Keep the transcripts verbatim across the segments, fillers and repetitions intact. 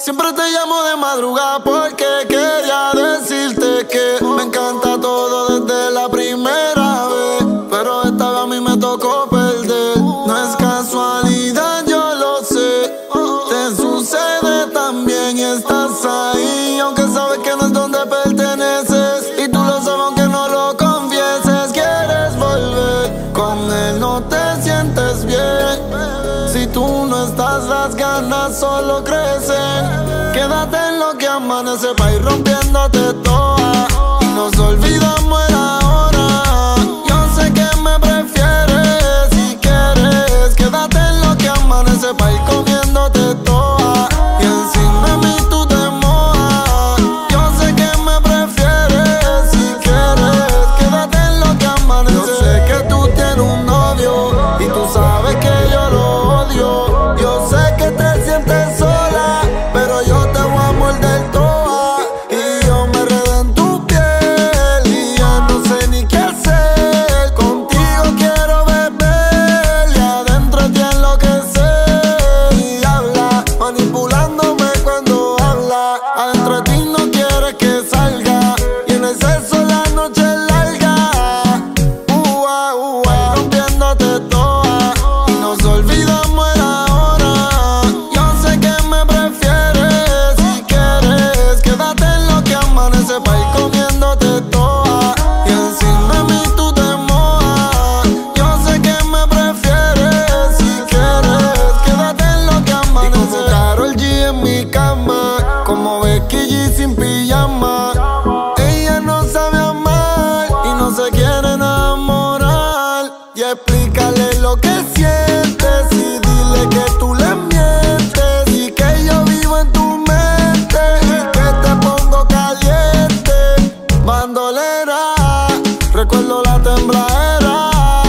Siempre te llamo de madrugada porque quería decirte que me encanta todo desde la primera vez, pero esta vez a mí me tocó perder. No es casualidad, yo lo sé, te sucede también y estás ahí, aunque sabes que no es donde perteneces, y tú lo sabes aunque no lo confieses. Quieres volver, con él no te sientes bien. Si tú no estás, las ganas solo crecen. Quédate en lo que amanece pa' ir rompiéndote toda, y nos olvidamos el ahora. Yo sé que me prefieres, si quieres. Quédate en lo que amanece pa' ir comiéndote toda, y encima de mí tú te mojas. Yo sé que me prefieres, si quieres. Quédate en lo que amanece. Yo sé que tú tienes un novio y tú sabes que yo lo odio. Yo sé que te sientes sola, pero yo te voy a morder toda, y yo me enredo en tu piel y ya no sé ni qué hacer. Contigo quiero beber y adentro te enloquecer, y habla manipulándome cuando habla. Adentro de ti no quieres que salga, y en el sexo la noche es larga. Ua, ua, rompiéndote toda, y nos olvidamos el ahora. Yo sé que me prefieres, si quieres. Quédate en lo que amanece pa' ir comiéndote toda, y encima de mí tú te mojas. Yo sé que me prefieres, si quieres. Quédate en lo que amanece. Y como Karol G en mi cama, como Becky G sin pijama. Ella no sabe amar y no se quiere enamorar. Y explícale lo que sientes y dile que tú le mientes, y que yo vivo en tu mente y que te pongo caliente. Bandolera, recuerdo la tembladera.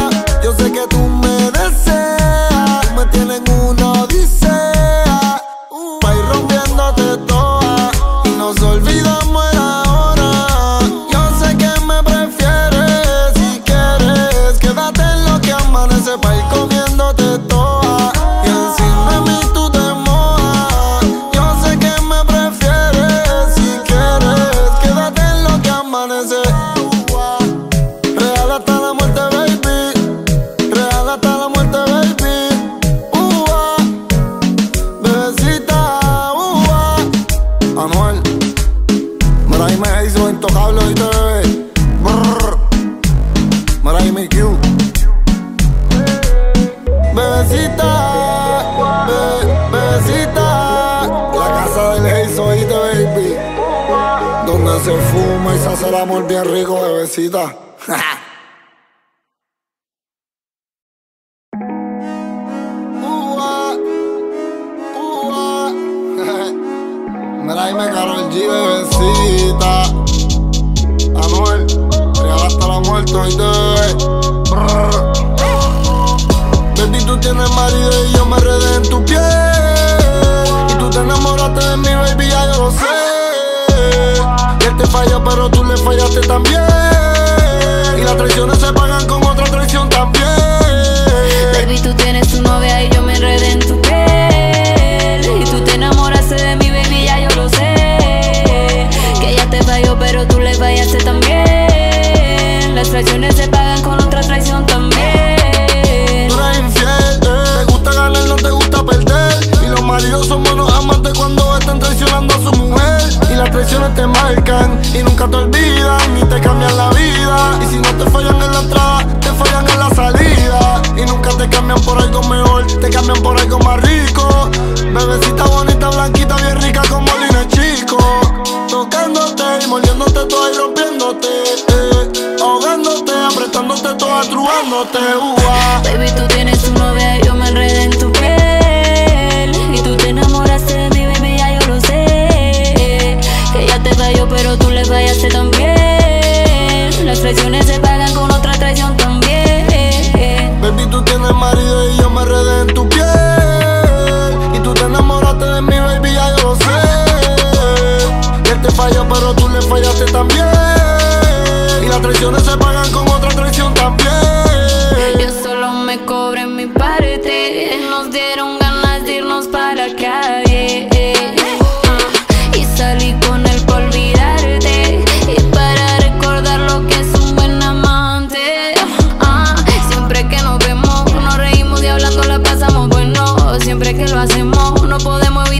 Yo sé que tú me deseas, me tienes en una odisea, pa' ir rompiéndote toda, y nos olvidamos el ahora. Yo sé que me prefieres, si quieres. Quédate en lo que amanece pa' ir comiéndote toda, y encima de mí tú te mojas. Yo sé que me prefieres, si quieres. Quédate en lo que amanece. Real hasta la muerte, baby. Real hasta la muerte, baby. Ua, bebecita, ua. Anuel, mira ahí me hizo intocable, oíste, bebé. Brrr. Mira ahí mi Q. Bebecita, be, bebecita. La casa del Haze, oíste, baby. Donde se fuma y se hace el amor bien rico, bebecita. Ua, ua. Mira ahí me Karol G, bebecita. Anuel, real hasta la muerte, oíste, bebé. Baby, tú tienes marido y yo me enredé en tu piel, y tú te enamoraste de mí, baby, ya yo lo sé. Y él te falló, pero tú le fallaste también, y las traiciones se pagan con otra traición también. Baby, tú tienes tu novia y yo me enredé en tu piel, y tú te enamoraste de mí, baby, ya yo lo sé. Que ella te falló, pero tú le fallaste también. Las traiciones se pagan con otra traición también. Tú eres infiel, eh. Te gusta ganar, no te gusta perder, y los maridos son buenos amantes cuando están traicionando a su mujer. Y las traiciones te marcan y nunca te olvidan, ni te cambian la vida. Y si no te fallan en la entrada, te fallan en la salida. Y nunca te cambian por algo mejor, te cambian por algo más rico. Bebecita bonita, blanquita, bien rica como Lina Chico. Tocándote y mordiéndote toda y rompiéndote, eh. Ahogándote, apretándote toda, trubándote, ua. Baby, tú tienes tu novia y yo me enredé en tu piel, y tú te enamoraste de mí, baby, ya yo lo sé. Que ella te falló, pero tú le fallaste también. Las traiciones se pagan con otra traición también. Baby, tú tienes marido y yo me enredé en tu piel, y tú te enamoraste de mí, baby, ya yo lo sé. Y él te falló, pero tú le fallaste también, y las traiciones se pagan con otra traición también. Yo solo me cobré mi parte, nos dieron ganas de irnos para la calle.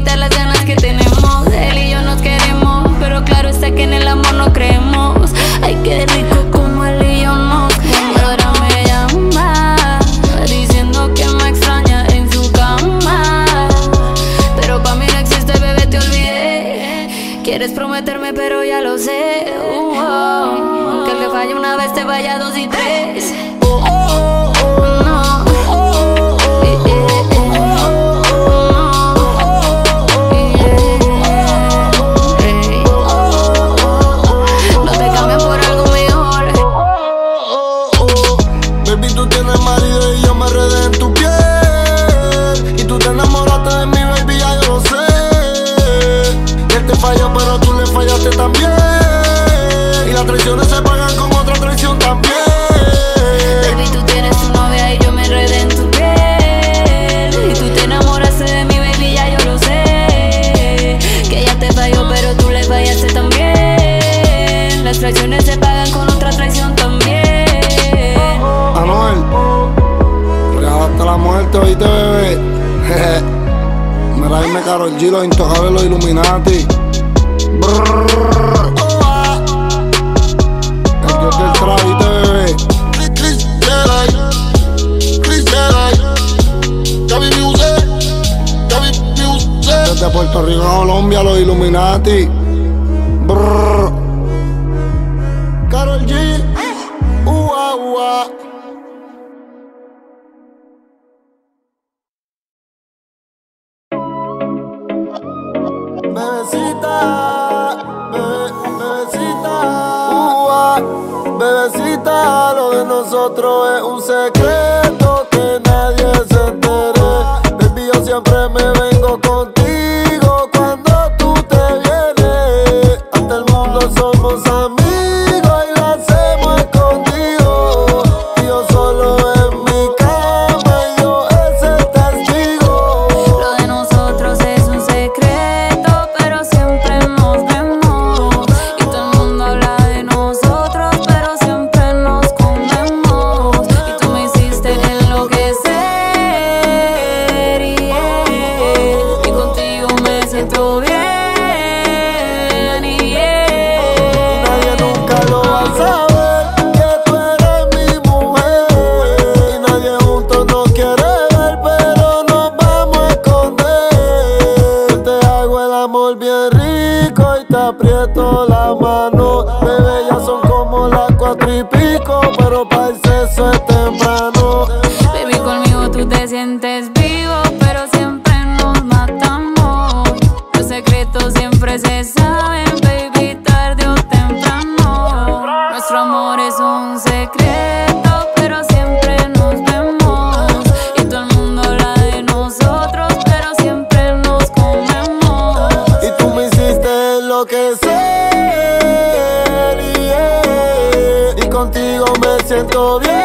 quitar las ganas que tenemos. Él y yo nos queremos, pero claro está que en el amor no creemos. Ay, qué rico como él y yo nos queremos. Ahora me llama diciendo que me extraña en su cama, pero pa' mí no existe, bebé, te olvidé. Quieres prometerme, pero ya lo sé. uh, oh. Que el que falla una vez te vaya dos y tres. Pero tú le fallaste también, y las traiciones se pagan con otra traición también. Baby, tú tienes tu novia y yo me enredé en tu piel, y tú te enamoraste de mi baby, ya yo lo sé. Que ella te falló, pero tú le fallaste también. Las traiciones se pagan con otra traición también. Anuel, real hasta la muerte, oíste, bebé. Mira, dime Karol G, los intocables, los Illuminati. Brrr. El dios del trabite, bebé. Chris Jedi, Chris Jedi, Gaby Music, Gaby Music. Desde Puerto Rico a Colombia, los Illuminati. Brrr. Karol G, ua, ua. Bebecita, bebe, bebecita, ua, bebecita, lo de nosotros es un secreto que nadie se entere. Baby, yo siempre me vengo contigo cuando tú te vienes. Ante el mundo somos amigos y lo hacemos escondido. Y yo solo en mi cama y yo es el testigo. Lo de nosotros es un secreto, pero siempre nos vemos. Y todo el mundo habla de nosotros, pero siempre nos comemos. Y tú me hiciste enloquecer, yeah. Y contigo me siento bien, yeah. Y nadie nunca lo va a saber, que tú eres mi mujer. Y nadie juntos nos quiere ver, pero nos vamos a esconder. Yo te hago el amor bien rico y te aprieto la mano. Bebé, ya son como las cuatro y pico, pero para el sexo es temprano. Baby, conmigo tú te sientes vivo, pero siempre nos matamos. Los secretos siempre se saben, baby, tarde o temprano. Nuestro amor es un secreto, pero siempre nos vemos. Y todo el mundo habla de nosotros, pero siempre nos comemos. Y tú me hiciste enloquecer, yeah. Y contigo me siento bien,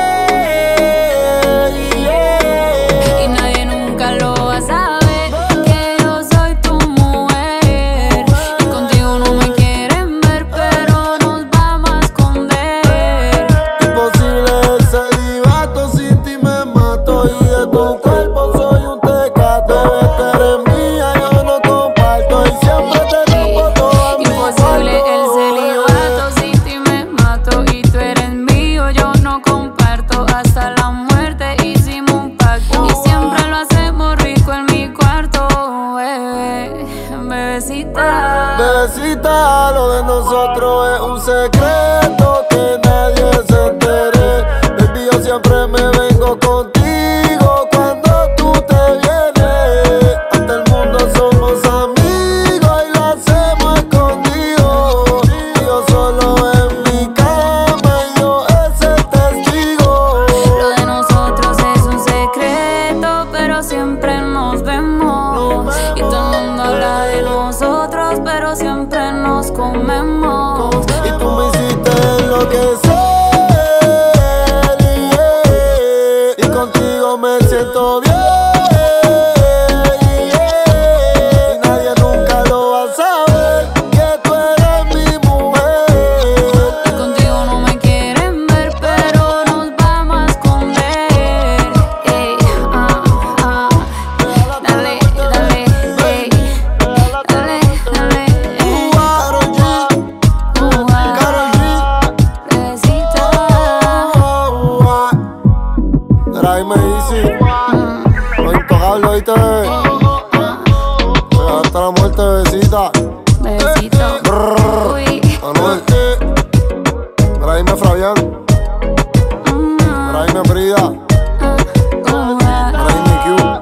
yeah. Y nadie nunca lo va a saber, que yo soy tu mujer. Y contigo no me quieren ver, pero nos vamos a esconder. Imposible el celibato, sin ti me mato. Y de tu cuerpo soy un tecato. Bebé, tú eres mía, yo no comparto. Y siempre te rompo todas mis Imposible el celibato, sin ti me mato. Y tú eres mío, yo no comparto. Hasta la muerte hicimos un pacto, y siempre lo hacemos rico en mi cuarto, bebé, bebecita. Bebecita, lo de nosotros es un secreto que nadie se entere. Baby, yo siempre me vengo contigo cuando tú te vienes. Ante el mundo somos amigos y lo hacemos escondido. Y yo solo en mi cama y yo es el testigo. Lo de nosotros es un secreto, pero siempre nos vemos. Y todo el mundo habla de nosotros, pero siempre nos comemos. Y tú me hiciste enloquecer, yeah. Y contigo me siento bien, yeah. Y nadie nunca lo va a saber, que tú eres mi mujer. Y contigo no me quieren ver, pero nos vamos a esconder. Ey, ah, ah. Dale, dale, ey. hasta la muerte, bebecita. Bebecito. Uy. Anuel. Para irme Fabián. Para irme Frida. Para irme Q.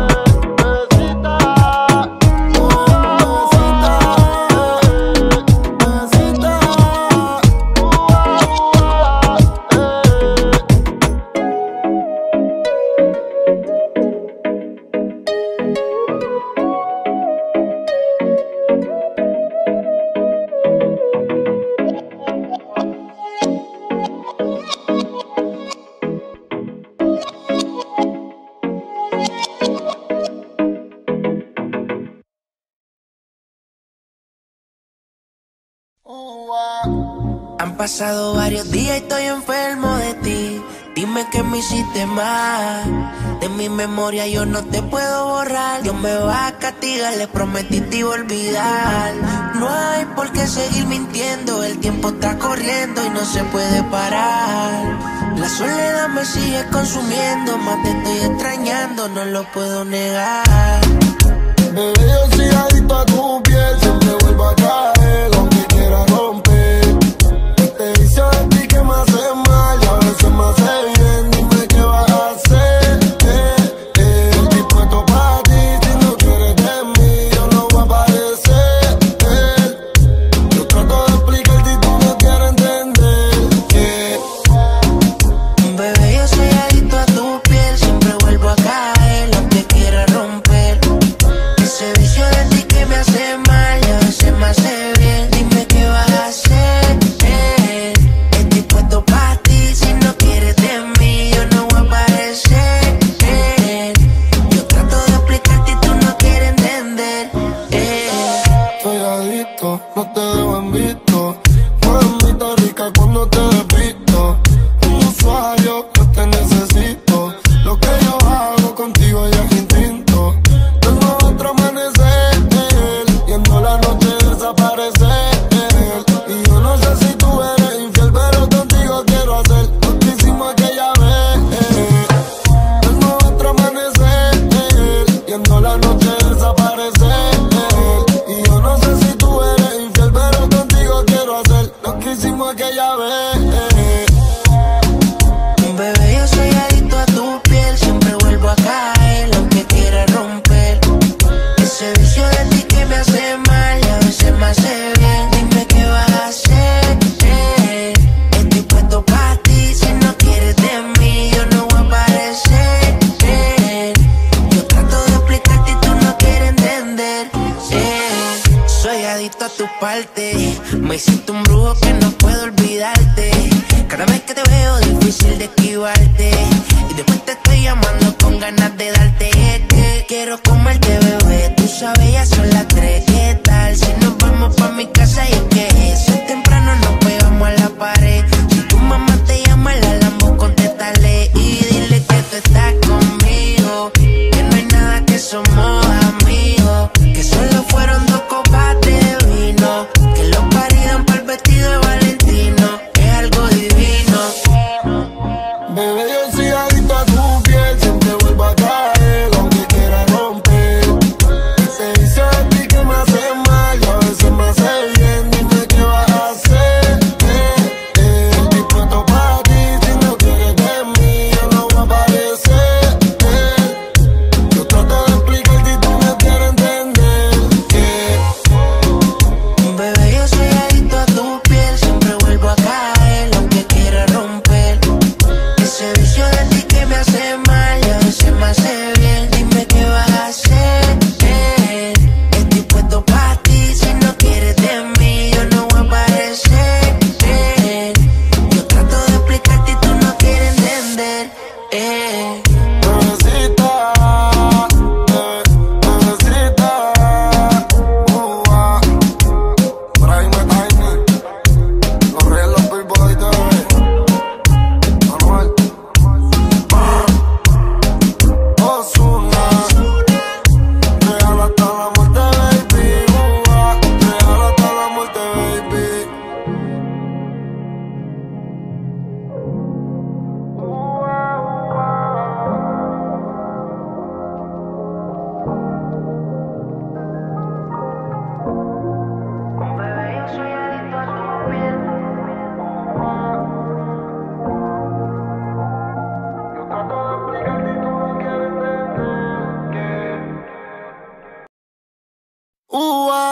Han pasado varios días y estoy enfermo de ti. Dime que me hiciste mal. De mi memoria yo no te puedo borrar. Dios me va a castigar, le prometí te iba a olvidar. No hay por qué seguir mintiendo. El tiempo está corriendo y no se puede parar. La soledad me sigue consumiendo. Más te estoy extrañando, no lo puedo negar. Bebé, yo soy adicto a tu piel. Siempre vuelvo a caer, aunque quiera romper. Te dice a ti que me hace mal y a veces me hace bien. Dime qué vas a hacer. Eh, eh. Estoy puesto para ti. Si no quieres de mí, yo no voy a aparecer. Eh. Yo trato de explicarte y tú no quieres entender. Eh. Bebé, yo soy adicto a tu piel. Siempre vuelvo a caer, aunque quiera romper. Ese vicio de ti que me hace mal y a veces me hace bien. Dime qué vas a hacer. Eh. Estoy puesto para ti. Si no quieres de mí, yo no voy a aparecer. Eh. Yo trato de explicarte y tú no quieres entender. Eh. Soy adicto, no te dejo en visto. Mamita rica cuando te despisto. Un usuario que te necesito. Lo que yo hago contigo ya es instinto. Tengo otro amanecer, y en la noche desaparecer. Y yo no sé si tú eres infiel, pero contigo quiero hacer lo que hicimos aquella vez. Tengo otro amanecer, y en la noche desaparecer. Y yo no sé si tú eres infiel, pero contigo quiero hacer lo que hicimos aquella vez. Bebé, yo soy adicto a tu piel. Siempre vuelvo a caer, aunque quiera romper. Ese vicio de ti que me hace mal y a veces me hace bien. Dime qué vas a hacer. Eh. Estoy puesto para ti. Si no quieres de mí, yo no voy a aparecer. Eh. Yo trato de explicarte y tú no quieres entender. Eh. Soy adicto a tu parte. Me hiciste un brujo que no puedo olvidarte. Cada vez que te veo difícil de esquivarte. Y después te estoy llamando con ganas de darte. Es que quiero comerte, bebé. Tú sabes, ya son las tres. ¿Qué tal si nos vamos pa' mi casa? Y es que eso es temprano, nos pegamos a la pared. Si tu mamá te llama, la lambo, contéstale. Y dile que tú estás conmigo. Que no hay nada, que somos amigos. Que solo fueron dos copas de vino. Que los paridan para el vestido de Valentino. Es algo divino. Bebé, yo soy adicto a tu piel. Siempre vuelvo a caer, aunque quiera romper. Te dice a ti que me hace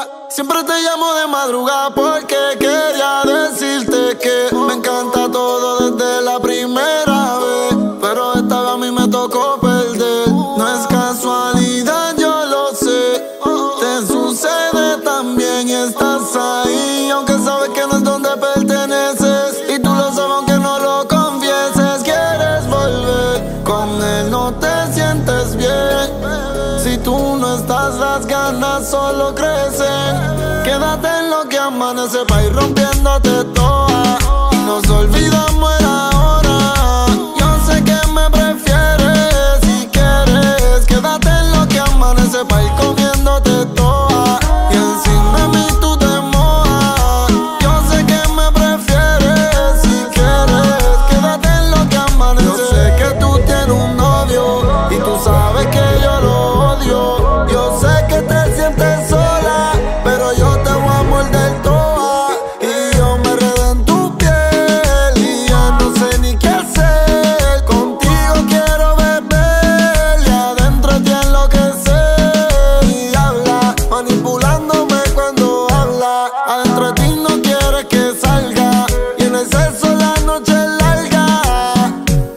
Siempre te llamo de madrugada porque quería decirte que me encanta todo desde la primera vez, pero esta vez a mí me tocó perder. No es casualidad, yo lo sé, te sucede también y estás ahí, aunque sabes que no es donde perteneces, y tú lo sabes aunque no lo confieses. Quieres volver, con él no te sientes bien. Si tú no estás, las ganas solo crecen. Quédate en lo que amanece pa' ir rompiéndote toda, y nos olvidamos el ahora. Yo sé que me prefieres, si quieres. Quédate en lo que amanece pa' ir comiéndote toda, y encima de mí tú te mojas. Yo sé que me prefieres, si quieres. Quédate en lo que amanece. Yo sé que tú tienes un novio y tú sabes que yo lo odio. Yo sé que te sientes sola, pero yo te voy a morder toda, y yo me enredo en tu piel y ya no sé ni qué hacer. Contigo quiero beber y adentro te enloquecer, y habla manipulándome cuando habla. Adentro de ti no quieres que salga, y en el sexo la noche es larga.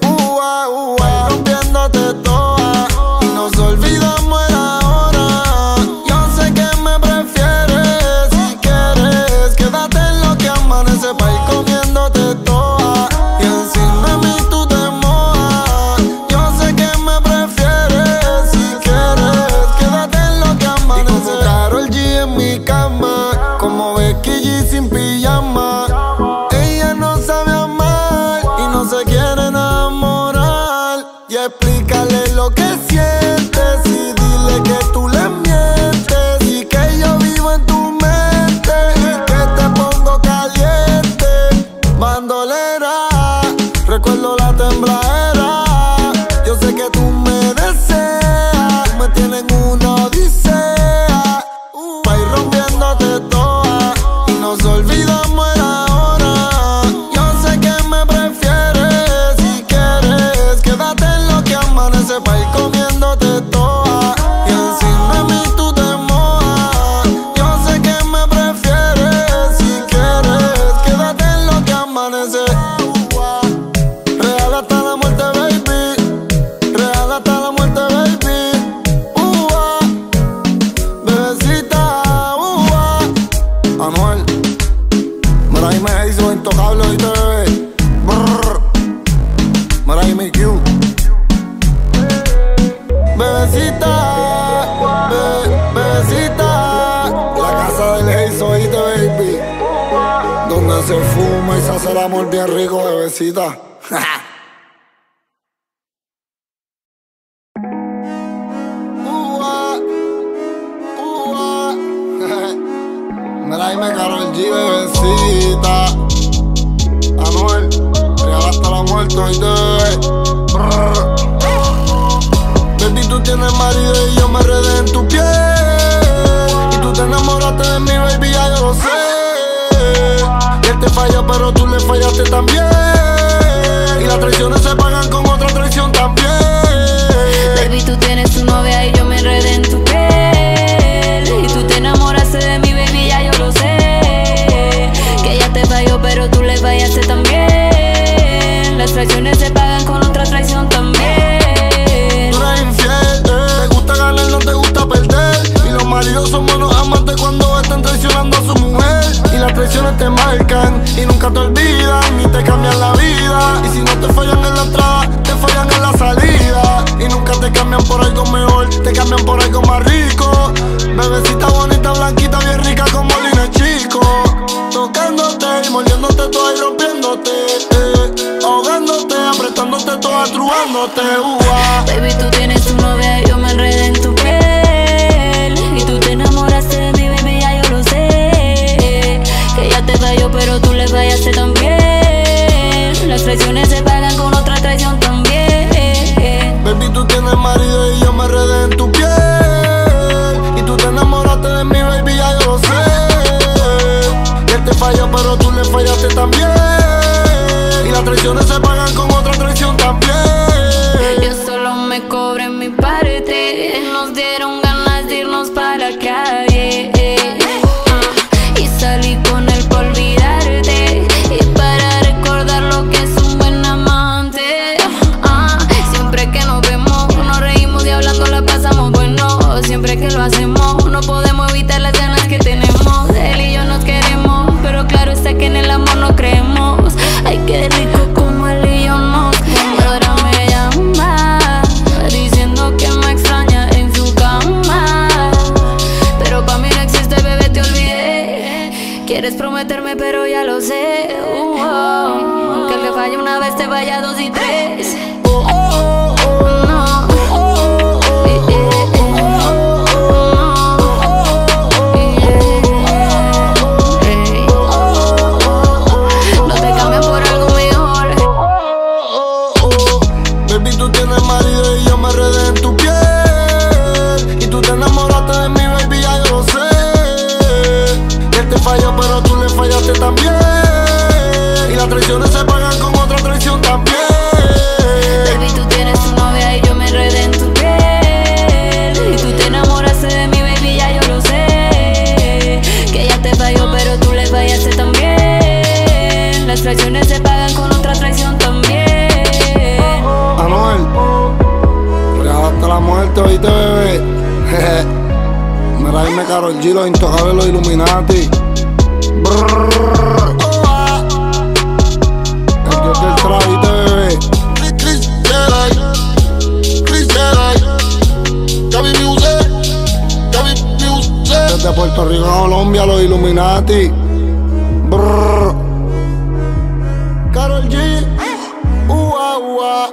Ua, ua, rompiéndote toda, y nos olvidamos el ahora. Yo sé que me prefieres, si quieres. Quédate en lo que amanece pa' ir comiéndote toda, y encima de mí tú te mojas. Yo sé que me prefieres, si quieres. Quédate en lo que amanece. Y como Karol G en mi cama, como Becky G sin pijama. Ella no sabe amar y no se quiere enamorar. Y explícale lo que sientes y dile que tú le mientes, y que yo vivo en tu mente y que te pongo caliente. Bandolera, recuerdo la tembladera. Yo sé que tú me deseas, me tienes en una odisea, pa' ir rompiéndote toda, y nos olvidamos el ahora. Yo sé que me prefieres, si quieres. Quédate en lo que amanece pa' ir comiéndote toda, y encima de mí tú te mojas. Yo sé que me prefieres, si quieres. Quédate en lo que amanece. Real hasta la muerte, baby. Real hasta la muerte, baby. Ua, bebecita, ua. Anuel, mira ahí me hizo intocable, oíste, bebé. Brrr. Mira ahí mi Q. Bebecita, be, bebecita. La casa del Haze, oíste, baby. Donde se fuma y se hace el amor bien rico, bebecita. Ua, ua. Mira ahí me Karol G, bebecita. Anuel, real hasta la muerte, oíste, bebé. Brrr. Baby, tú tienes marido y yo me enredé en tu piel, y tú te enamoraste de mí, baby, ya yo lo sé. Y él te falló, pero tú le fallaste también, y las traiciones se pagan con otra traición también. Baby, tú tienes tu novia y yo me enredé en tu piel, y tú te enamoraste de mi baby, ya yo lo sé. Que ella te falló, pero tú le fallaste también. Las traiciones se pagan con otra traición también. Tú eres infiel, eh. Te gusta ganar, no te gusta perder, y los maridos son buenos amantes cuando están traicionando a su mujer. Y las traiciones te marcan y nunca te olvidan, ni te cambian la vida. Y si no te fallan en la entrada, te fallan en la salida. Y nunca te cambian por algo mejor, te cambian por algo más rico. Bebecita bonita, blanquita, bien rica como Lina Chico. Tocándote y mordiéndote toda y rompiéndote, eh. Ahogándote, apretándote toda, trubándote, ua. Baby, tú tienes tu novia y yo me enredé en tu piel, y tú te enamoraste de mi baby, ya yo lo sé. Que ella te falló, pero tú le fallaste también. Las traiciones se pagan con otra traición también. Baby, tú tienes marido y yo me enredé en tu piel, y tú te enamoraste de mi baby, ya yo lo sé. Y él te falló, pero tú le fallaste también, y las traiciones se pagan con otra traición también. Yo solo me cobro en mi parte, nos dieron ganas de irnos para la calle. meterme, pero ya lo sé. Uh, oh. Que el que falla una vez te vaya dos y tres. Oh, oh, oh, no. Eh, eh, eh. No. No te cambies por algo mejor. Baby, tú tienes marido y yo me enredé en tu piel. Y tú te enamoraste de mí, baby, ya yo lo sé. Que él te falló, pero tú le fallaste también. Y las traiciones se pagan con otra traición también. Baby, tú tienes tu novia y yo me enredé en tu piel. Y tú te enamoraste de mí, baby, ya yo lo sé. Que ella te falló, pero tú le fallaste también. Las traiciones se pagan con otra traición también. Anuel, hasta la muerte, oíste, bebé. Mira, dime Karol G, los intocables, los Illuminati. Brrr. El dios del trap, oíste, bebé. Chris Jedi, Chris Jedi, Gaby Music, Gaby Music. Desde Puerto Rico a Colombia, los Illuminati. Brrr. Karol G, ua, ua.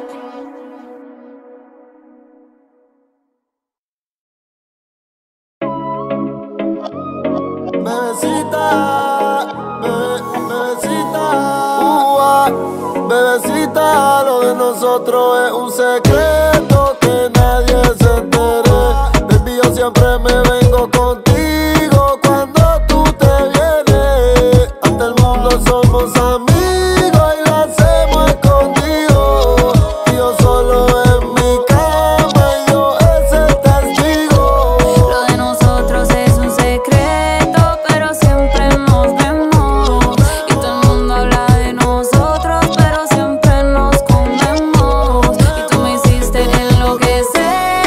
Bebecita, bebe, bebecita, ua, bebecita, lo de nosotros es un secreto que nadie se entere. Baby, yo siempre me vengo contigo cuando tú te vienes. Ante el mundo somos amigos y lo hacemos escondido. Y yo solo en mi cama y yo es el testigo. Lo de nosotros es un secreto, pero siempre nos vemos. Y todo el mundo habla de nosotros, pero siempre nos comemos. Y tú me hiciste enloquecer,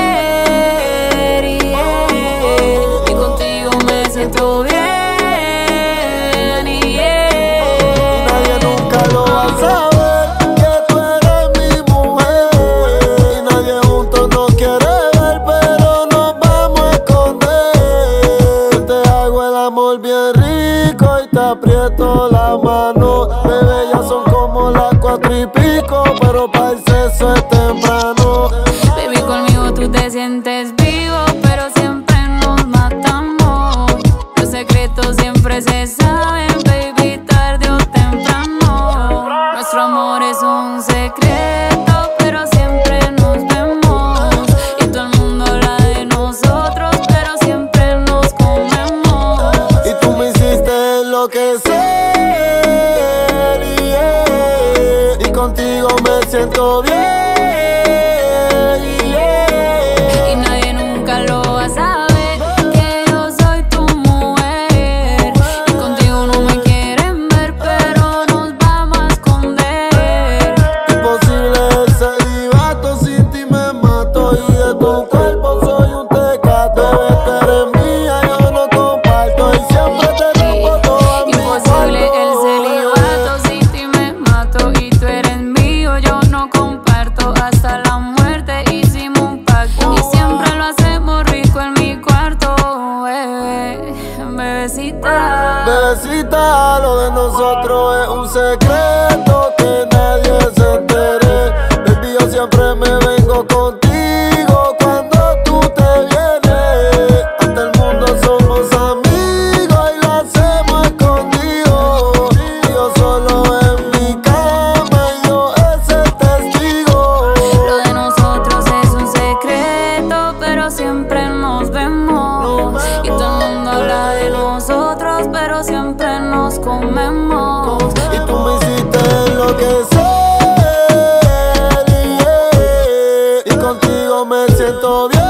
yeah. Y contigo me siento bien, yeah. Nadie nunca lo va a saber que tú eres mi mujer. Y nadie juntos nos quiere ver, pero nos vamos a esconder. Yo te hago el amor bien rico y te aprieto la mano. Bebé, ya son como las cuatro y pico, pero para el sexo es temprano. Baby, conmigo tú te sientes vivo, pero siempre nos matamos. Los secretos siempre se saben, baby, tarde o temprano. Nuestro amor es un secreto, pero siempre nos vemos. Y todo el mundo habla de nosotros, pero siempre nos comemos. Y tú me hiciste enloquecer, yeah. Y contigo me siento bien, yeah. Y nadie nunca lo va a saber que yo soy tu mujer. Y contigo no me quieren ver, pero nos vamos a esconder. Imposible el celibato, sin ti me mato. Y de tu cuerpo soy un tecato. Bebé, tú eres mía, yo no comparto. Y siempre te rompo toda mi Imposible el celibato, sin ti me mato. Y tú eres mío, yo no comparto. Hasta la muerte hicimos un pacto. Y siempre lo hacemos rico en mi cuarto, bebé, bebecita. Bebecita, lo de nosotros es un secreto que nadie se entere. Baby, yo siempre me vengo contigo cuando tú te vienes. Ante el mundo somos amigos y lo hacemos escondido. Y yo solo en mi cama y yo es el testigo. Lo de nosotros es un secreto, pero siempre nos vemos. Y todo el mundo habla de nosotros, pero siempre nos comemos. Y tú me hiciste enloquecer, yeah. Y contigo me siento bien,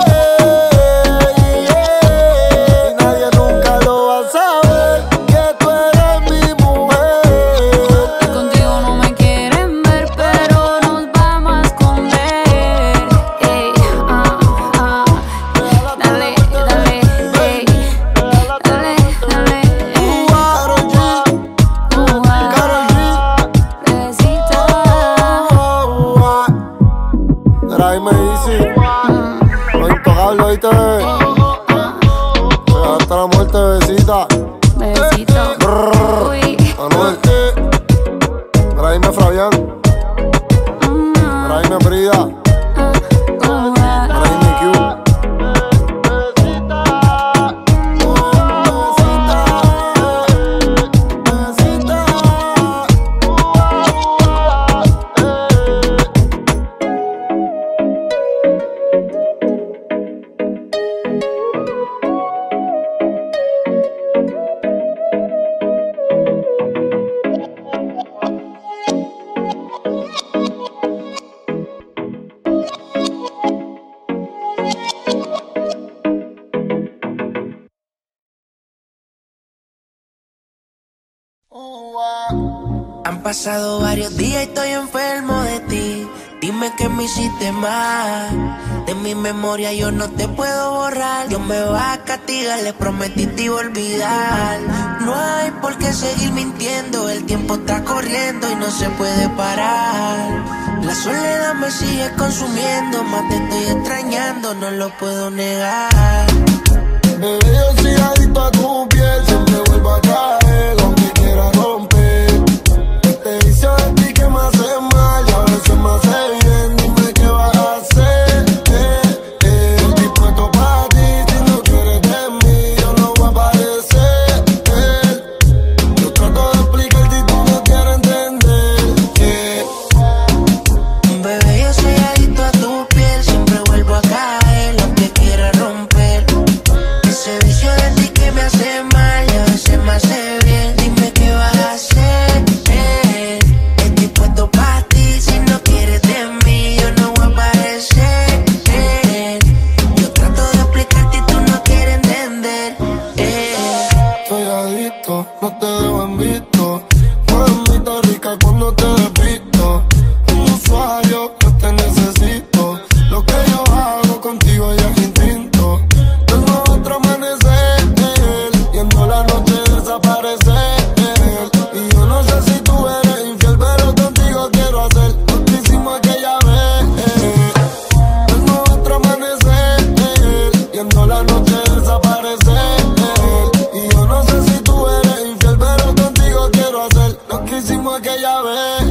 yeah. Y nadie nunca lo va a saber que tú eres mi mujer. Y contigo no me quieren ver, pero nos vamos a esconder. Ey, ah, ah. Dale, dale, ey. Dale, dale, ey. Karol G, Ua, Karol G, bebecita. ua, ua. Mira, ahí me dice, lo intocable, oíste, bebé. Hasta la muerte, bebecita. Bebecito. Uy. Manuel. Para irme Fabián. Para irme Frida. Para irme Q. Han pasado varios días y estoy enfermo de ti. Dime que me hiciste mal. De mi memoria yo no te puedo borrar. Dios me va a castigar, le prometí te iba a olvidar. No hay por qué seguir mintiendo. El tiempo está corriendo y no se puede parar. La soledad me sigue consumiendo. Más te estoy extrañando, no lo puedo negar. Bebé, yo soy adicto a tu piel. Siempre vuelvo a caer, aunque quiera romper. Este vicio de ti que me hace mal y a veces me hace bien. Dime qué vas a hacer. eh, eh. Estoy puesto para ti. Si no quieres de mí, yo no voy a aparecer. eh. Yo trato de explicarte y tú no quieres entender. eh. Bebé, yo soy adicto a tu piel. Siempre vuelvo a caer, aunque quiera romper. Ese vicio de ti que me hace mal y a veces me hace bien. Dime qué vas a hacer. eh. Estoy puesto para ti. Si no quieres de mí, yo no voy a aparecer. eh. Yo trato de explicarte y tú no quieres entender. eh. Soy adicto, no te dejo en visto. Mamita rica cuando te despisto. Un usuario, yo te necesito. Lo que yo hago contigo ya es instinto. Tengo otro amanecer, y en toda la noche desaparecer. Y yo no sé si tú eres infiel, pero contigo quiero hacer lo que hicimos aquella vez. Tengo otro amanecer, y en toda la noche desaparecer. Y yo no sé si tú eres infiel, pero contigo quiero hacer lo que hicimos aquella vez.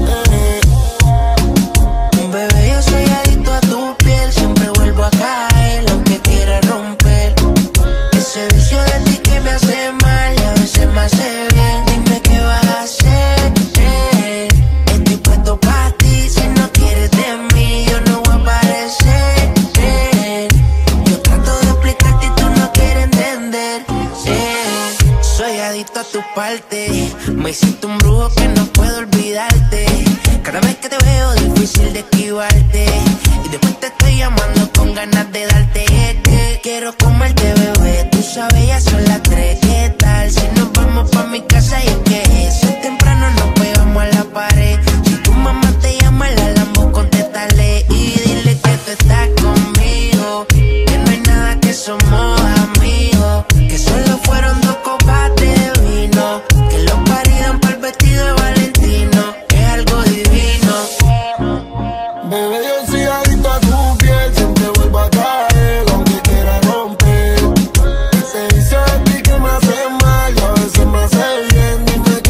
Bebé, yo soy adicto a tu piel. Siempre vuelvo a caer, aunque quiera romper. Ese vicio de ti que me hace mal y a veces me hace bien. Dime qué vas a hacer. eh. Estoy puesto para ti. Si no quieres de mí, yo no voy a aparecer. eh. Yo trato de explicarte y tú no quieres entender. eh. Soy adicto a tu parte. Me hiciste un brujo que no puedo olvidarte. Cada vez que te veo difícil de esquivarte. Y después te estoy llamando con ganas de darte. Es que quiero comerte, bebé. Tú sabes, ya son las tres. ¿Qué tal si nos vamos pa' mi casa? Y es que eso es temprano, nos pegamos a la pared. Si tu mamá te llama, la lambo, contéstale. Y dile que tú estás conmigo. Que no hay nada, que somos amigos. Que solo fueron dos copas de vino. Que los paridan para el vestido de Valentino. Es algo divino. Bebé, yo soy adicto a tu piel. Siempre vuelvo a caer, aunque quiera romper. Ese vicio de ti que me hace mal y a veces me hace bien. Dime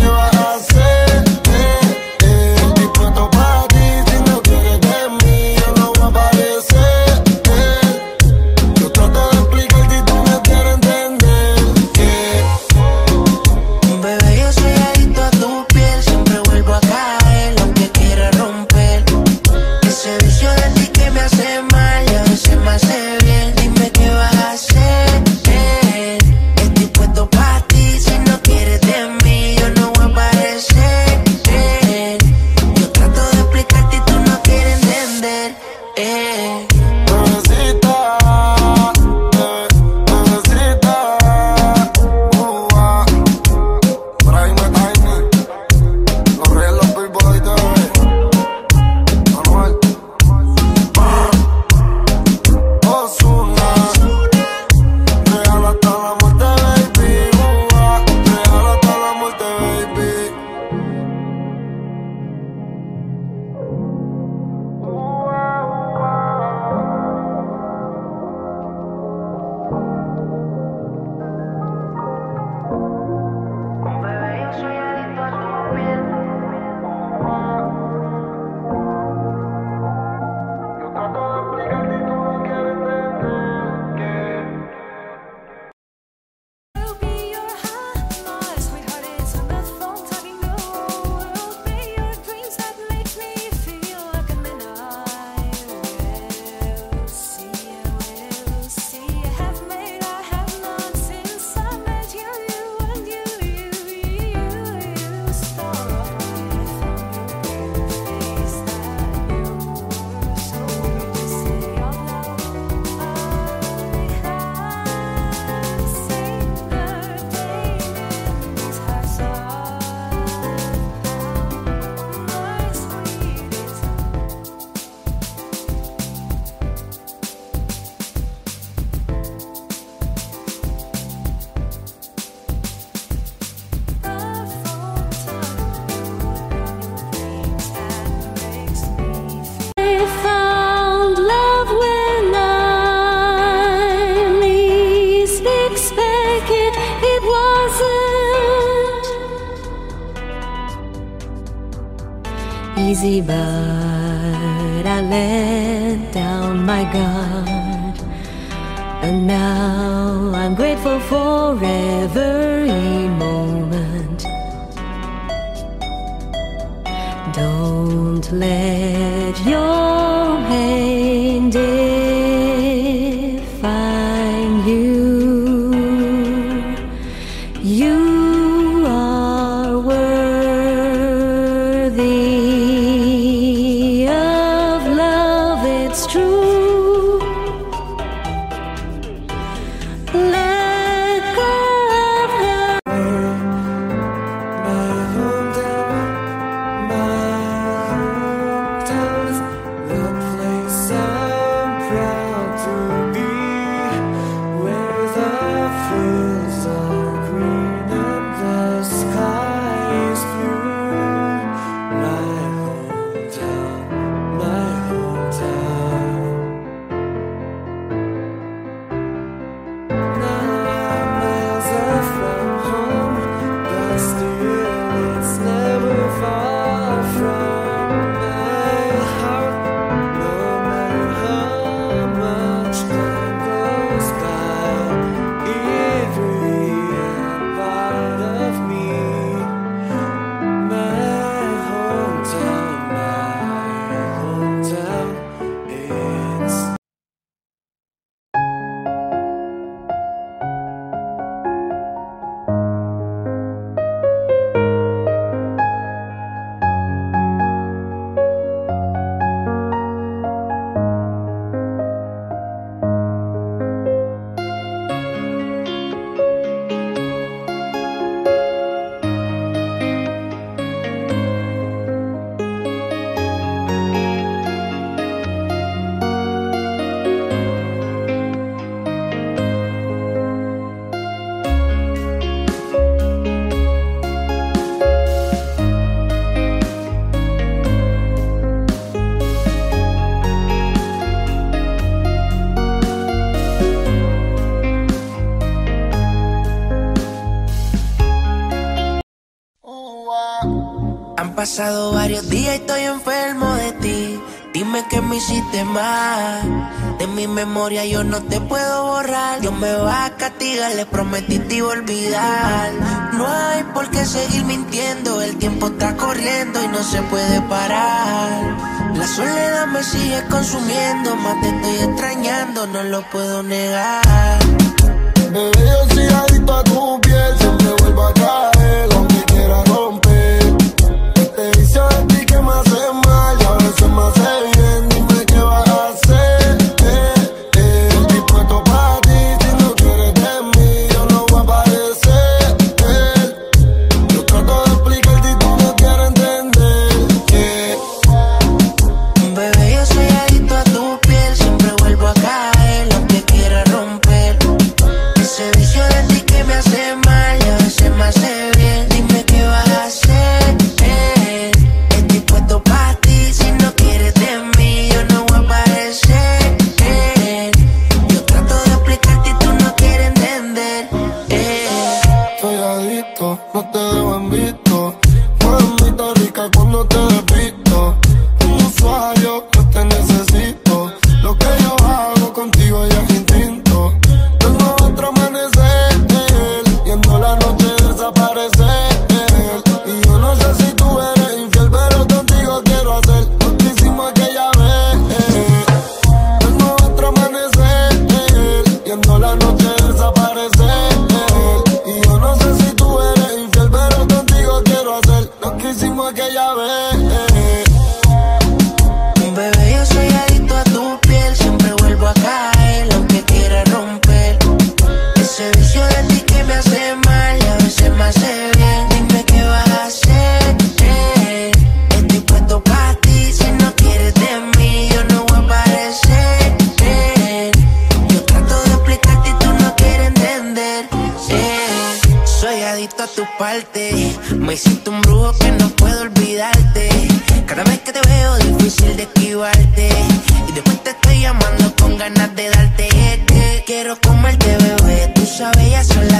easy, but I let down my guard, and now I'm grateful for every moment. Don't let your pain define you. You are worthy of love, it's true. Let go of her. My hometown, my hometown, the place I'm proud to be, where the fields are green and the sky is blue. My hometown, my hometown. Now I'm miles off from home, but still it's never far from my heart. No matter how much time goes by, every part of me. My hometown, my hometown, it's Han pasado varios días y estoy enfermo de ti. Dime que me hiciste mal. De mi memoria yo no te puedo borrar. Dios me va a castigar, le prometí te iba a olvidar. No hay por qué seguir mintiendo. El tiempo está corriendo y no se puede parar. La soledad me sigue consumiendo. Más te estoy extrañando, no lo puedo negar. Bebé, yo soy adicto a tu piel. Siempre vuelvo a caer, aunque quiera romper. Este vicio de ti que me hace mal y a veces me hace bien. Dime qué vas a hacer, eh, eh. Estoy puesto para ti. Si no quieres de mí, yo no voy a aparecer, eh. Yo trato de explicarte y tú no quieres entender, yeah. Bebé, yo soy adicto a tu piel. Siempre vuelvo a caer, aunque quiera romper. Ese vicio de ti que me hace mal y a veces me hace bien. Dime qué vas a hacer, eh. Estoy puesto para ti. Si no quieres de mí, yo no voy a aparecer, eh. Yo trato de explicarte y tú no quieres entender, eh. Soy adicto, no te dejo en visto. Mamita rica cuando te despisto. Un usuario que te necesito. Lo que yo hago contigo ya es instinto. Tengo otro amanecer, viendo la noche desaparecer. Y yo no sé si tú eres infiel, pero contigo quiero hacer lo que hicimos aquella vez. Tengo otro amanecer, viendo la noche desaparecer. Y yo no sé si tú eres infiel, pero contigo quiero hacer lo que hicimos aquella vez. Bebé, yo soy adicto a tu piel. Siempre vuelvo a caer, aunque quiera romper. Ese vicio de ti que me hace mal y a veces me hace bien. Dime qué vas a hacer, eh. Estoy puesto para ti. Si no quieres de mí, yo no voy a aparecer, eh. Yo trato de explicarte y tú no quieres entender, eh. Soy adicto a tu parte. Me hiciste un brujo que no puedo olvidarte. Cada vez que te veo difícil de esquivarte. Y después te estoy llamando con ganas de darte. Es que quiero comerte, bebé. Tú sabes, ya son las